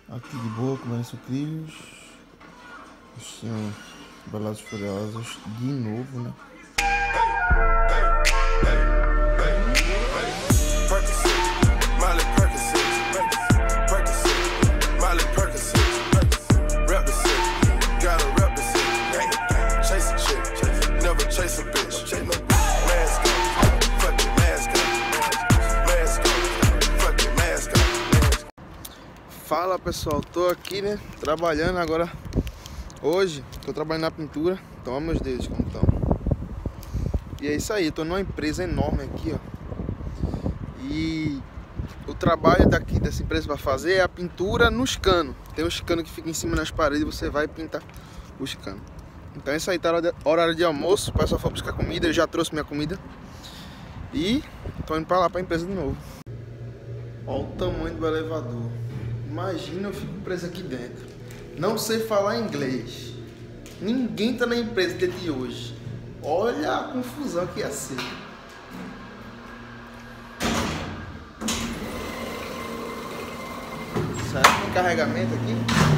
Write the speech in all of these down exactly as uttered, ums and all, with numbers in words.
Aqui de boa, comendo sucrilhos. São Velozes e Furiosos de novo, né? Fala pessoal, tô aqui, né, trabalhando agora. Hoje, tô trabalhando na pintura. Então olha meus dedos como estão. E é isso aí, tô numa empresa enorme aqui, ó. E o trabalho daqui dessa empresa para fazer é a pintura nos canos. Tem uns canos que ficam em cima nas paredes e você vai pintar os canos. Então é isso aí, tá horário de almoço. O pessoal foi buscar comida, eu já trouxe minha comida. E tô indo pra lá, pra empresa de novo. Olha o tamanho do elevador. Imagina, eu fico preso aqui dentro. Não sei falar inglês. Ninguém tá na empresa de hoje. Olha a confusão que ia ser. Será que tem carregamento aqui?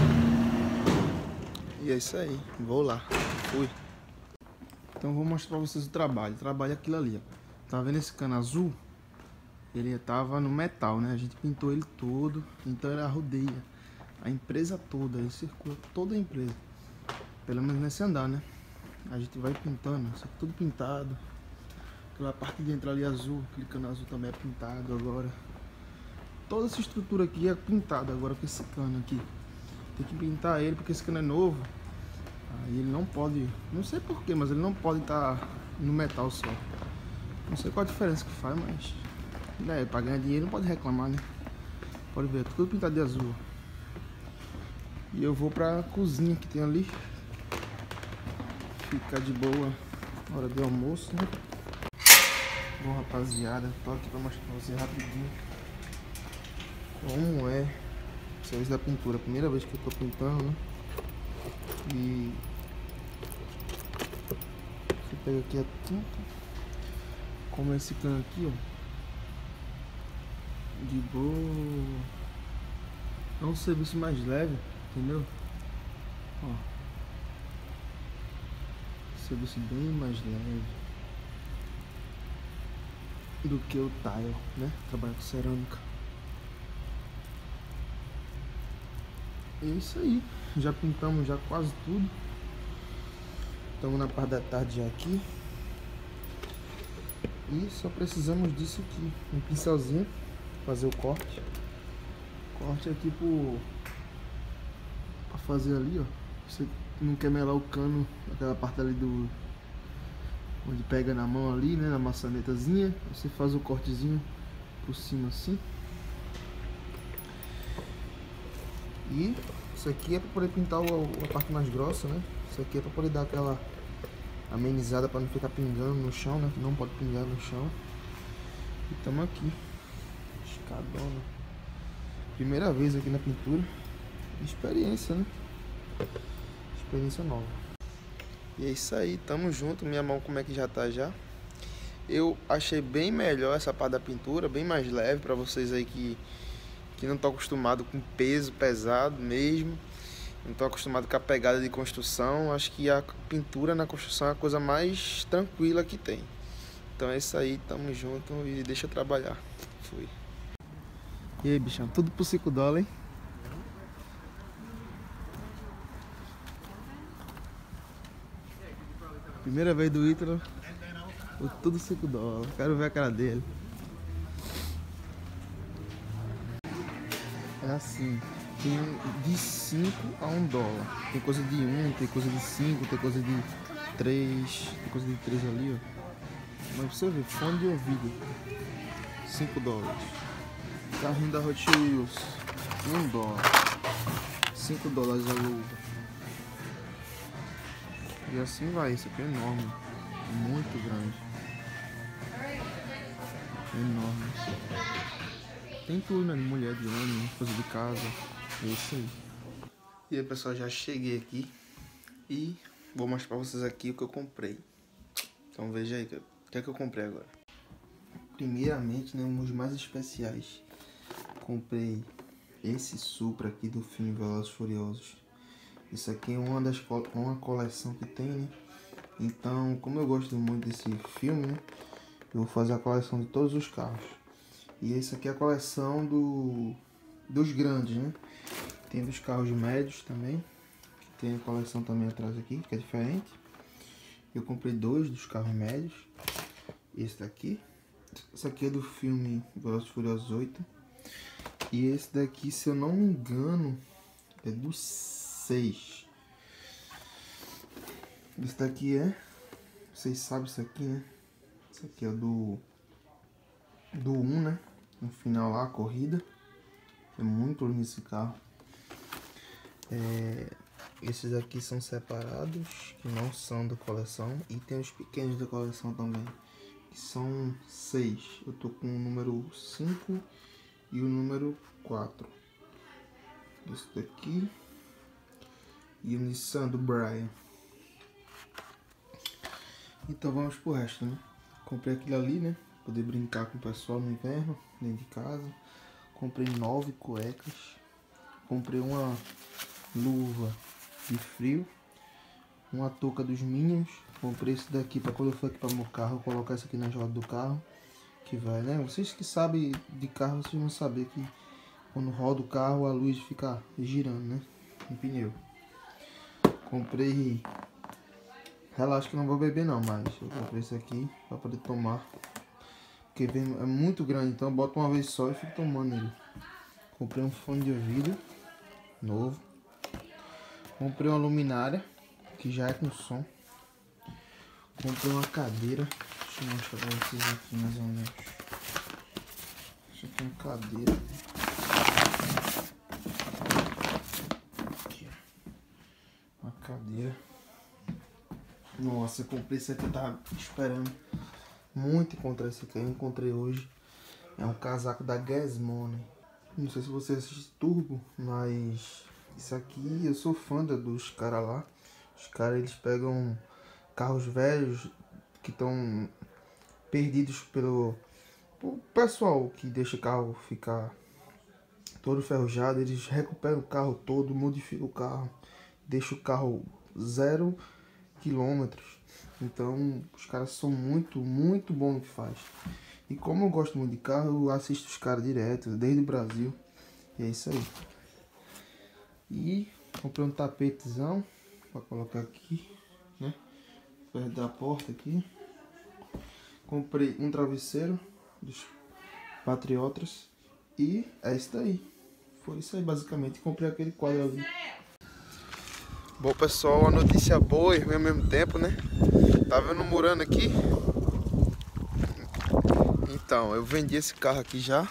E é isso aí. Vou lá. Fui. Então eu vou mostrar pra vocês o trabalho. O trabalho é aquilo ali, ó. Tá vendo esse cano azul? Ele tava no metal, né? A gente pintou ele todo, então ele rodeia a empresa toda, ele circula toda a empresa. Pelo menos nesse andar, né? A gente vai pintando, isso aqui tudo pintado. Aquela parte de dentro ali azul, aquele cano azul também é pintado agora. Toda essa estrutura aqui é pintada agora com esse cano aqui. Tem que pintar ele porque esse cano é novo. Aí ele não pode, não sei porquê, mas ele não pode estar no metal só. Não sei qual a diferença que faz, mas... É, pra ganhar dinheiro não pode reclamar, né? Pode ver, tudo pintado de azul. E eu vou pra cozinha que tem ali. Ficar de boa na hora do almoço, né? Bom, rapaziada, tô aqui pra mostrar pra vocês rapidinho como é o serviço da pintura. Primeira vez que eu tô pintando, né? E você pega aqui a tinta. Como é esse cano aqui, ó. De boa. É um serviço mais leve, entendeu? Ó. Serviço bem mais leve do que o tile, né? Trabalhar com cerâmica. É isso aí. Já pintamos já quase tudo. Estamos na parte da tarde já aqui. E só precisamos disso aqui. Um pincelzinho. Fazer o corte. Corte aqui pro pra fazer ali, ó. Você não quer melar o cano, aquela parte ali do onde pega na mão ali, né, na maçanetazinha. Você faz o cortezinho por cima assim. E isso aqui é para poder pintar o, a parte mais grossa, né? Isso aqui é para poder dar aquela amenizada para não ficar pingando no chão, né? Que não pode pingar no chão. E estamos aqui. Escadona. Primeira vez aqui na pintura. Experiência, né? Experiência nova. E é isso aí, tamo junto. Minha mão como é que já tá já. Eu achei bem melhor essa parte da pintura, bem mais leve para vocês aí que, que não estão acostumados com peso pesado mesmo. Não estão acostumados com a pegada de construção. Acho que a pintura na construção é a coisa mais tranquila que tem. Então é isso aí, tamo junto e deixa eu trabalhar. Fui. E aí, bichão, tudo por cinco dólares, hein? Primeira vez do Ítalo, por tudo cinco dólares. Quero ver a cara dele. É assim, tem de cinco a um dólar. Tem coisa de um, tem coisa de cinco, tem coisa de três, tem coisa de três ali, ó. Mas você vê, fone de ouvido, cinco dólares. Carrinho da Hot Wheels, um dólar. cinco dólares a luva. E assim vai, isso aqui é enorme. Muito grande. Enorme. Tem tudo, né? Mulher, de homem, coisa de casa. É isso aí. E aí, pessoal, já cheguei aqui. E vou mostrar pra vocês aqui o que eu comprei. Então veja aí, o que é que eu comprei agora. Primeiramente, né, uns mais especiais. Comprei esse Supra aqui do filme Velozes e Furiosos. Isso aqui é uma das co uma coleção que tem, né? Então, como eu gosto muito desse filme, né? Eu vou fazer a coleção de todos os carros. E esse aqui é a coleção do dos grandes, né? Tem dos carros médios também. Tem a coleção também atrás aqui, que é diferente. Eu comprei dois dos carros médios. Esse daqui. Esse aqui é do filme Velozes e Furiosos oito. E esse daqui, se eu não me engano, é do seis. Esse daqui é... Vocês sabem isso aqui, né? Esse aqui é do... Do um, né? No final lá, a corrida. É muito lindo esse carro. É... Esses aqui são separados, que não são da coleção. E tem os pequenos da coleção também, que são seis. Eu tô com o número cinco e o número quatro. Esse daqui. E o Nissan do Brian. Então vamos pro resto, né? Comprei aquilo ali, né? Poder brincar com o pessoal no inverno, dentro de casa. Comprei nove cuecas. Comprei uma luva de frio. Uma touca dos Minions. Comprei esse daqui para quando eu for aqui para meu carro, eu colocar isso aqui na roda do carro. Que vai, né? Vocês que sabem de carro, vocês vão saber que quando roda o carro, a luz fica girando, né? No pneu. Comprei... Relaxa que eu não vou beber não, mas eu comprei isso aqui para poder tomar. Porque é muito grande, então eu boto uma vez só e fico tomando ele. Comprei um fone de ouvido novo. Comprei uma luminária, que já é com som. Comprei uma cadeira. Deixa eu mostrar pra vocês aqui mais ou menos. Isso aqui é uma cadeira. Aqui, ó. Uma cadeira. Nossa, eu comprei isso aqui, eu tava esperando muito encontrar esse aqui. Eu encontrei hoje. É um casaco da Gas Money. Não sei se você assiste Turbo, mas isso aqui eu sou fã dos caras lá. Os caras, eles pegam carros velhos que estão perdidos pelo, pelo pessoal que deixa o carro ficar todo ferrujado. Eles recuperam o carro todo, modificam o carro, deixa o carro zero quilômetros. Então os caras são muito, muito bons no que faz. E como eu gosto muito de carro, eu assisto os caras direto, desde o Brasil. E é isso aí. E comprei um tapetezão para colocar aqui, né? Perto da porta aqui. Comprei um travesseiro dos Patriotas. E é isso daí. Foi isso aí basicamente. Comprei aquele quadro ali. Bom pessoal, a notícia boa e ao mesmo tempo, né? Tá vendo o Murano aqui? Então, eu vendi esse carro aqui já.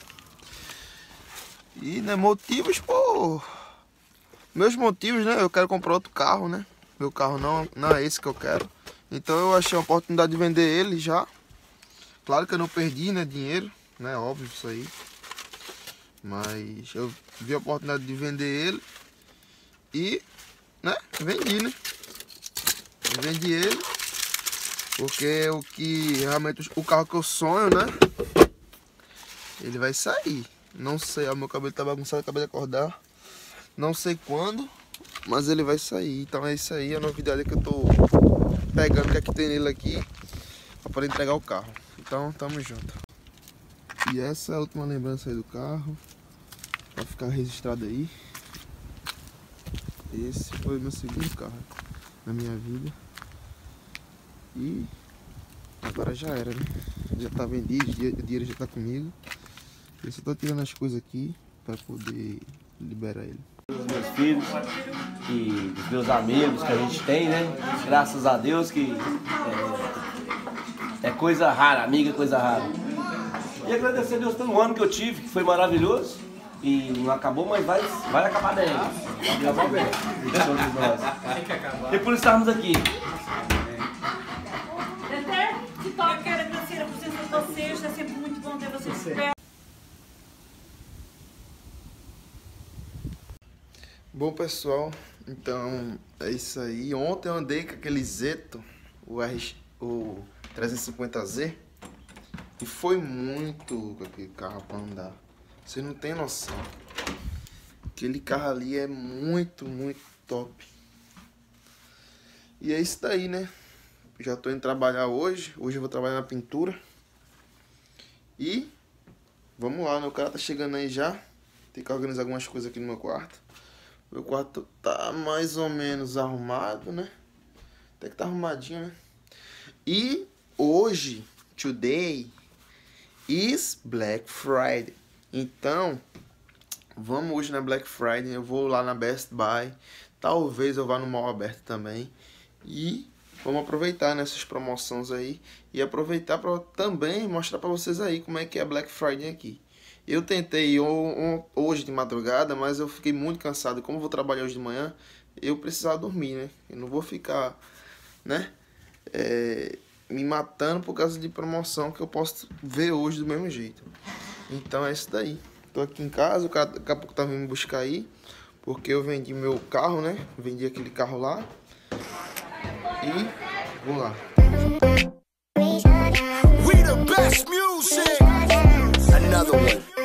E, né, motivos, pô... Meus motivos, né? Eu quero comprar outro carro, né? Meu carro não, não é esse que eu quero. Então eu achei a oportunidade de vender ele já. Claro que eu não perdi, né, dinheiro, né? Óbvio isso aí. Mas eu vi a oportunidade de vender ele. E, né, vendi, né? Eu vendi ele. Porque o que realmente, o carro que eu sonho, né? Ele vai sair. Não sei, ó, meu cabelo tá bagunçado, acabei de acordar. Não sei quando, mas ele vai sair. Então é isso aí, a novidade que eu tô pegando, que aqui tem nele aqui, pra poder entregar o carro. Então, tamo junto. E essa é a última lembrança aí do carro, pra ficar registrado aí. Esse foi o meu segundo carro na minha vida. E agora já era, né? Já tá vendido, o dinheiro já tá comigo. Eu só tô tirando as coisas aqui pra poder liberar ele. Dos meus filhos e dos meus amigos que a gente tem, né? Graças a Deus que é, é coisa rara, amiga é coisa rara. E agradecer a Deus pelo ano que eu tive, que foi maravilhoso. E não acabou, mas vai, vai acabar bem. Vai acabar bem. E por isso estamos aqui. Eu quero agradecer a presença de vocês, é sempre muito bom ter vocês perto. Bom pessoal, então é isso aí. Ontem eu andei com aquele Zeto, o, R, o trezentos e cinquenta Z, e foi muito com aquele carro para andar. Você não tem noção. Aquele carro ali é muito, muito top. E é isso daí, né? Já tô indo trabalhar hoje. Hoje eu vou trabalhar na pintura. E vamos lá, né? O cara tá chegando aí já. Tem que organizar algumas coisas aqui no meu quarto. Meu quarto tá mais ou menos arrumado, né? Até que tá arrumadinho, né? E hoje, today, is Black Friday. Então, vamos hoje na Black Friday. Eu vou lá na Best Buy. Talvez eu vá no mall aberto também. E vamos aproveitar nessas promoções aí. E aproveitar para também mostrar para vocês aí como é que é a Black Friday aqui. Eu tentei hoje de madrugada, mas eu fiquei muito cansado. Como eu vou trabalhar hoje de manhã, eu precisava dormir, né? Eu não vou ficar, né? É, me matando por causa de promoção que eu posso ver hoje do mesmo jeito. Então é isso daí. Tô aqui em casa, o cara daqui a pouco tá vindo me buscar aí, porque eu vendi meu carro, né? Vendi aquele carro lá. E vou lá. We the best music. Another one.